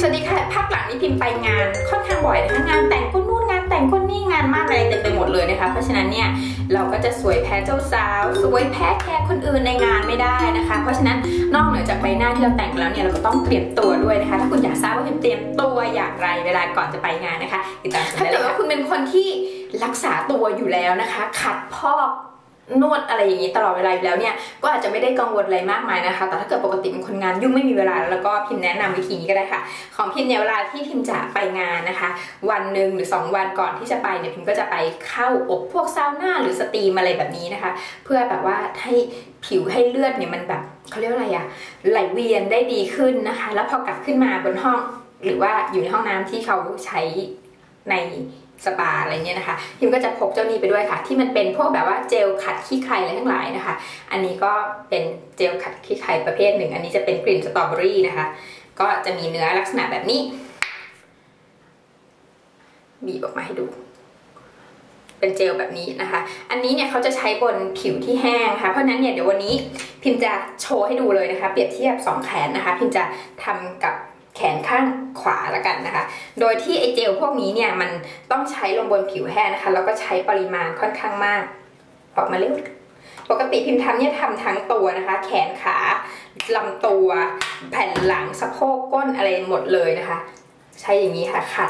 วัสดีค่ะภาคหลังนี้พิมพ์ไปงานค่อนข้างบ่อยนะคะงานแต่งคนนู่นงานแต่งคนนี่งานมากอะไรเต็มไปหมดเลยนะคะเพราะฉะนั้นเนี่ยเราก็จะสวยแพ้เจ้าสาวสวยแพ้แค่คนอื่นในงานไม่ได้นะคะเพราะฉะนั้นนอกเหนือจากใบหน้าที่เราแต่งแล้วเนี่ยเราก็ต้องเตรียมตัวด้วยนะคะถ้าคุณอยากทราบว่าพิมพ์เตรียมตัวอย่างไรเวลาก่อนจะไปงานนะคะติดตามถ้าเกิดว่าคุณเป็นคนที่รักษาตัวอยู่แล้วนะคะขัดพอกนวดอะไรอย่างนี้ตลอดเวลาอยู่แล้วเนี่ยก็อาจจะไม่ได้กังวลอะไรมากมายนะคะแต่ถ้าเกิดปกติเป็นคนงานยุ่งไม่มีเวลาแล้วก็พิมพ์แนะนำวิธีนี้ก็ได้ค่ะของพิมพ์เนี่ยเวลาที่พิมพ์จะไปงานนะคะวันหนึ่งหรือ2วันก่อนที่จะไปเนี่ยพิมพ์ก็จะไปเข้าอบพวกซาวน่าหรือสตรีมอะไรแบบนี้นะคะเพื่อแบบว่าให้ผิวให้เลือดเนี่ยมันแบบเขาเรียกว่าอะไรอะไหลเวียนได้ดีขึ้นนะคะแล้วพอกลับขึ้นมาบนห้องหรือว่าอยู่ในห้องน้ำที่เขาใช้ในสปาอะไรเงี้ยนะคะพิมก็จะพกเจ้านี้ไปด้วยค่ะที่มันเป็นพวกแบบว่าเจลขัดขี้ใครอะไรทั้งหลายนะคะอันนี้ก็เป็นเจลขัดขี้ใครประเภทหนึ่งอันนี้จะเป็นกลิ่นสตรอเบอรี่นะคะก็จะมีเนื้อลักษณะแบบนี้บีบออกมาให้ดูเป็นเจลแบบนี้นะคะอันนี้เนี่ยเขาจะใช้บนผิวที่แห้งค่ะเพราะนั้นเนี่ยเดี๋ยววันนี้พิมจะโชว์ให้ดูเลยนะคะเปรียบเทียบ2แขนนะคะพิมจะทำกับแขนข้างขวาละกันนะคะโดยที่ไอเจลพวกนี้เนี่ยมันต้องใช้ลงบนผิวแห้งนะคะแล้วก็ใช้ปริมาณค่อนข้างมากออกมาเร็วปกติพิมพ์ทำเนี่ยทำทั้งตัวนะคะแขนขาลำตัวแผ่นหลังสะโพกก้นอะไรหมดเลยนะคะใช้อย่างนี้ค่ะขัด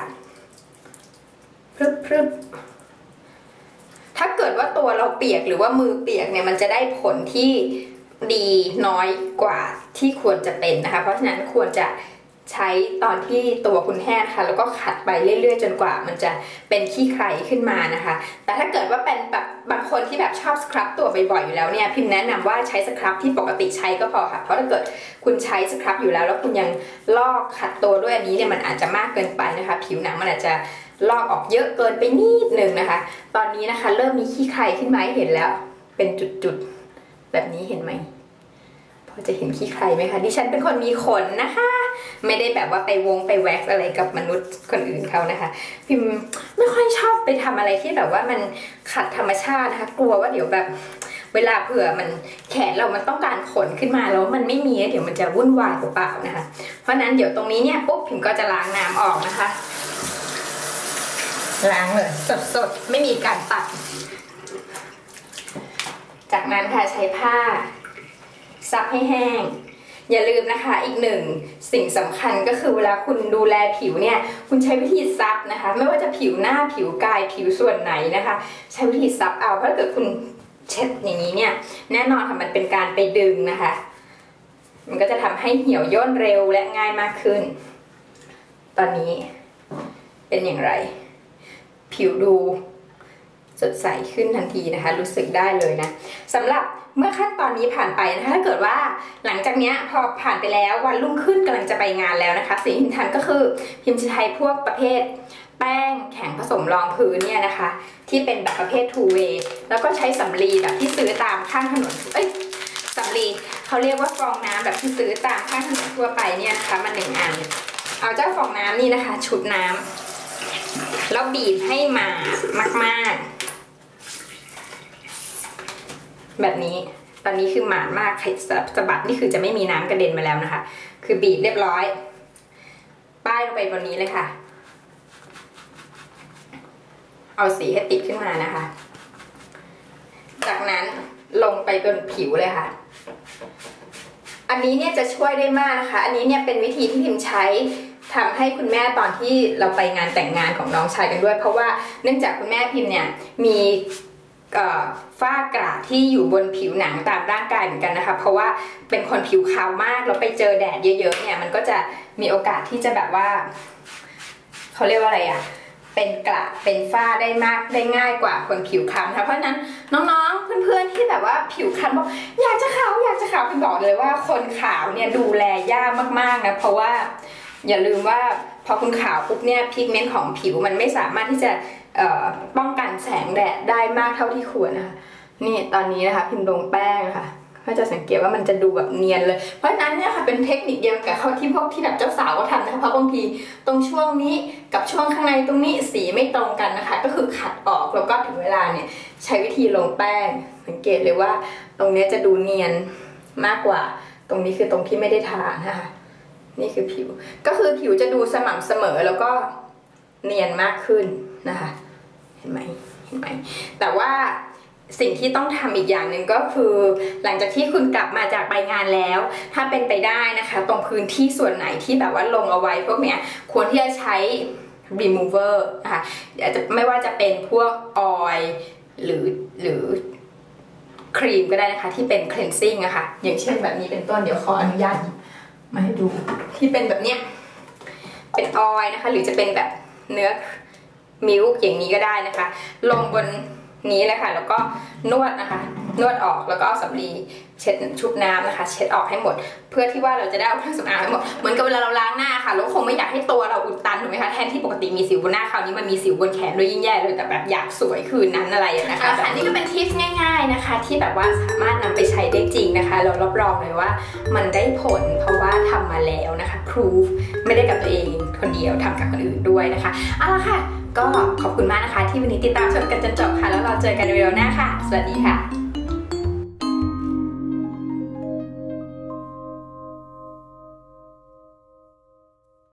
พรึบถ้าเกิดว่าตัวเราเปียกหรือว่ามือเปียกเนี่ยมันจะได้ผลที่ดีน้อยกว่าที่ควรจะเป็นนะคะเพราะฉะนั้นควรจะใช้ตอนที่ตัวคุณแห้งค่ะแล้วก็ขัดไปเรื่อยๆจนกว่ามันจะเป็นขี้ใครขึ้นมานะคะแต่ถ้าเกิดว่าเป็นแบบบางคนที่แบบชอบสครับตัวบ่อยๆอยู่แล้วเนี่ยพิมพ์แนะนำว่าใช้สครับที่ปกติใช้ก็พอค่ะเพราะถ้าเกิดคุณใช้สครับอยู่แล้วคุณยังลอกขัดตัวด้วยอันนี้เนี่ยมันอาจจะมากเกินไปนะคะผิวหนังมันอาจจะลอกออกเยอะเกินไปนิดนึงนะคะตอนนี้นะคะเริ่มมีขี้ใครขึ้นมาให้เห็นแล้วเป็นจุดๆแบบนี้เห็นไหมพอจะเห็นขี้ใครไหมคะดิฉันเป็นคนมีขนนะคะไม่ได้แบบว่าไปแว็กซ์อะไรกับมนุษย์คนอื่นเขานะคะพิมไม่ค่อยชอบไปทำอะไรที่แบบว่ามันขัดธรรมชาตินะคะกลัวว่าเดี๋ยวแบบเวลาเผื่อมันแขนเรามันต้องการขนขึ้นมาแล้วมันไม่มีเดี๋ยวมันจะวุ่นวายเปล่าๆนะคะเพราะนั้นเดี๋ยวตรงนี้เนี่ยปุ๊บพิมก็จะล้างน้ำออกนะคะล้างเลยสดๆไม่มีการตัดจากนั้นค่ะใช้ผ้าซับให้แห้งอย่าลืมนะคะอีกหนึ่งสิ่งสำคัญก็คือเวลาคุณดูแลผิวเนี่ยคุณใช้วิธีซับนะคะไม่ว่าจะผิวหน้าผิวกายผิวส่วนไหนนะคะใช้วิธีซับเอาเพราะถ้าเกิดคุณเช็ดอย่างนี้เนี่ยแน่นอนค่ะมันเป็นการไปดึงนะคะมันก็จะทำให้เหี่ยวย่นเร็วและง่ายมากขึ้นตอนนี้เป็นอย่างไรผิวดูสดใสขึ้นทันทีนะคะรู้สึกได้เลยนะสำหรับเมื่อขั้นตอนนี้ผ่านไปนะคะถ้าเกิดว่าหลังจากนี้พอผ่านไปแล้ววันรุ่งขึ้นกำลังจะไปงานแล้วนะคะสิ่งที่พิมทำก็คือพิมจะใช้พวกประเภทแป้งแข็งผสมรองพื้นเนี่ยนะคะที่เป็นแบบประเภท two way แล้วก็ใช้สำลีแบบที่ซื้อตามข้างถนนสำลีเขาเรียกว่าฟองน้ำแบบที่ซื้อตามข้างถนนทั่วไปเนี่ยนะคะมา1 อันเอาเจ้าฟองน้ำนี่นะคะชุบน้ำแล้วบีบให้มากๆแบบนี้ตอนนี้คือหมาดมากสะบัดนี่คือจะไม่มีน้ำกระเด็นมาแล้วนะคะคือบีบเรียบร้อยป้ายลงไปบนนี้เลยค่ะเอาสีให้ติดขึ้นมานะคะจากนั้นลงไปบนผิวเลยค่ะอันนี้เนี่ยจะช่วยได้มากนะคะอันนี้เนี่ยเป็นวิธีที่พิมใช้ทำให้คุณแม่ตอนที่เราไปงานแต่งงานของน้องชายกันด้วยเพราะว่าเนื่องจากคุณแม่พิมเนี่ยมีฝ้ากระที่อยู่บนผิวหนังตามร่างกายเหมือนกันนะคะเพราะว่าเป็นคนผิวขาวมากแล้วไปเจอแดดเยอะๆเนี่ยมันก็จะมีโอกาสที่จะแบบว่าเขาเรียกว่าอะไรอะเป็นกระเป็นฝ้าได้มากได้ง่ายกว่าคนผิวคล้ำค่ะเพราะฉะนั้นน้องๆเพื่อนๆที่แบบว่าผิวคล้ำบอกอยากจะขาวพิมบอกเลยว่าคนขาวเนี่ยดูแลยากมากๆนะเพราะว่าอย่าลืมว่าพอคุณขาวปุ๊บเนี่ยพิกเมนต์ของผิวมันไม่สามารถที่จะป้องกันแสงแดดได้มากเท่าที่ควรนะคะนี่ตอนนี้นะคะพิมพ์ลงแป้งค่ะก็จะสังเกตว่ามันจะดูแบบเนียนเลยเพราะฉะนั้นเนี่ยค่ะเป็นเทคนิคเดียวกับเขาที่พวกที่แบบเจ้าสาวก็ทำนะคะเพราะบางทีตรงช่วงนี้กับช่วงข้างในตรงนี้สีไม่ตรงกันนะคะก็คือขัดออกแล้วก็ถึงเวลาเนี่ยใช้วิธีลงแป้งสังเกตเลยว่าตรงนี้จะดูเนียนมากกว่าตรงนี้คือตรงที่ไม่ได้ทานะคะนี่คือผิวก็คือผิวจะดูสม่ำเสมอแล้วก็เนียนมากขึ้นนะคะเห็นไหมแต่ว่าสิ่งที่ต้องทำอีกอย่างหนึ่งก็คือหลังจากที่คุณกลับมาจากไปงานแล้วถ้าเป็นไปได้นะคะตรงพื้นที่ส่วนไหนที่แบบว่าลงเอาไว้พวกเนี้ยควรที่จะใช้ remover นะคะอาจจะไม่ว่าจะเป็นพวกออยล์หรือครีมก็ได้นะคะที่เป็น cleansing อะค่ะอย่างเช่นแบบนี้เป็นต้นเดี๋ยวขออนุญาตมาให้ดูที่เป็นแบบเนี้ยเป็นออยล์นะคะหรือจะเป็นแบบเนื้อมิลค์อย่างนี้ก็ได้นะคะลงบนนี้เลยค่ะแล้วก็นวดนะคะนวดออกแล้วก็เอาสำลีเช็ดชุบน้ำนะคะเช็ดออกให้หมดเพื่อที่ว่าเราจะได้เอาเครื่องสำอางให้หมดเหมือนกับเวลาเราล้างหน้าค่ะเราคงไม่อยากให้ตัวเราอุดตันถูกไหมคะแทนที่ปกติมีสิวบนหน้าคราวนี้มันมีสิวบนแขนด้วยยิ่งแย่เลยแต่แบบอยากสวยคืนนั้นอะไรนะคะอันนี้ก็เป็นทิปง่ายๆนะคะที่แบบว่าสามารถนำไปใช้ได้จริงนะคะเรารับรองเลยว่ามันได้ผลเพราะว่าทำมาแล้วนะคะพรูฟไม่ได้กับตัวเองคนเดียวทำกับคนอื่นด้วยนะคะเอาละค่ะก็ขอบคุณมากนะคะที่วันนี้ติดตามชมกันจนจบค่ะแล้วเราเจอกันในวิดีโอหน้าค่ะสวัสดีค่ะ